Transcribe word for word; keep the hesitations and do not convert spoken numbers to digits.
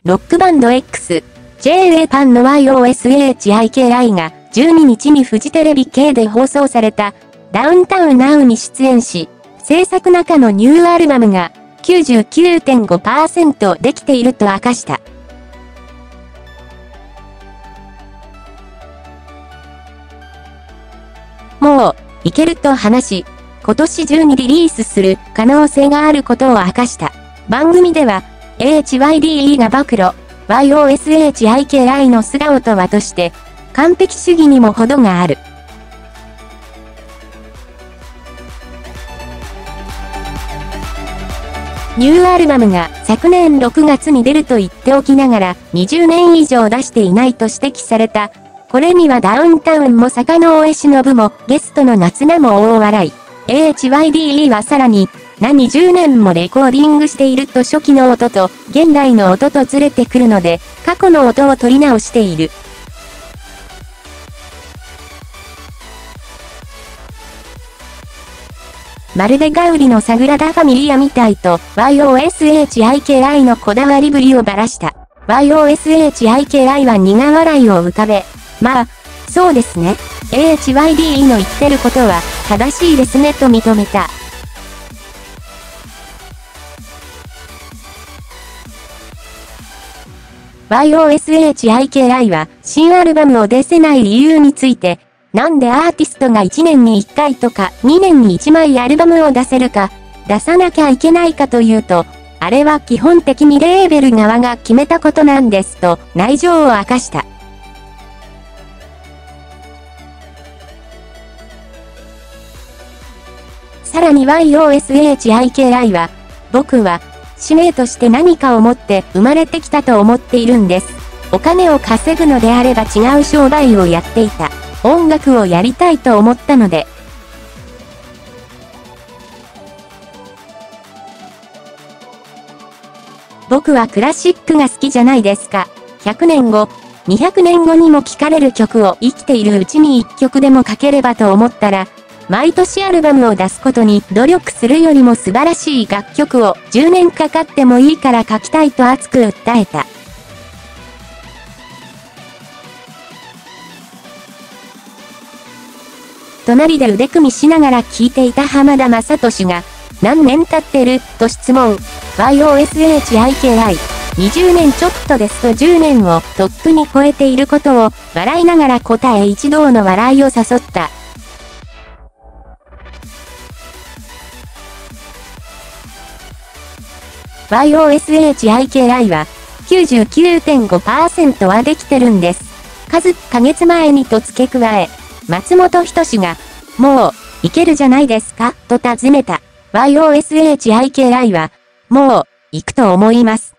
ロックバンド X、ジェイエー パンの YOSHIKI がじゅうににちにフジテレビ系で放送されたダウンタウンナウに出演し、制作中のニューアルバムが きゅうじゅうきゅうてんごパーセント できていると明かした。もう、いけると話し、今年中にリリースする可能性があることを明かした。番組では、エイチワイディーイー が暴露、YOSHIKI の素顔とはとして、完璧主義にも程がある。ニューアルバムが昨年ろくがつに出ると言っておきながらにじゅうねん以上出していないと指摘された。これにはダウンタウンも坂上忍もゲストの夏菜も大笑い。エイチワイディーイー はさらに、なにじゅうねんもレコーディングしていると初期の音と現代の音とずれてくるので過去の音を取り直している。まるでガウリのサグラダ・ファミリアみたいと YOSHIKI のこだわりぶりをばらした。YOSHIKI は苦笑いを浮かべ、まあ、そうですね。エイチワイディーイー の言ってることは正しいですねと認めた。YOSHIKI は新アルバムを出せない理由について、なんでアーティストがいちねんにいっかいとかにねんにいちまいアルバムを出せるか、出さなきゃいけないかというと、あれは基本的にレーベル側が決めたことなんですと内情を明かした。さらに YOSHIKI は、僕は、使命として何かを持って生まれてきたと思っているんです。お金を稼ぐのであれば違う商売をやっていた。音楽をやりたいと思ったので。僕はクラシックが好きじゃないですか。ひゃくねんご、にひゃくねんごにも聴かれる曲を生きているうちにいっきょくでも書ければと思ったら、毎年アルバムを出すことに努力するよりも素晴らしい楽曲をじゅうねんかかってもいいから書きたいと熱く訴えた。隣で腕組みしながら聴いていた浜田雅俊が、何年経ってると質問。YOSHIKI、にじゅうねんちょっとですとじゅうねんをとっくに超えていることを笑いながら答え一同の笑いを誘った。YOSHIKI は きゅうじゅうきゅうてんごパーセント はできてるんです。数ヶ月前にと付け加え、松本人志が、もう、いけるじゃないですかと尋ねた。YOSHIKI は、もう、行くと思います。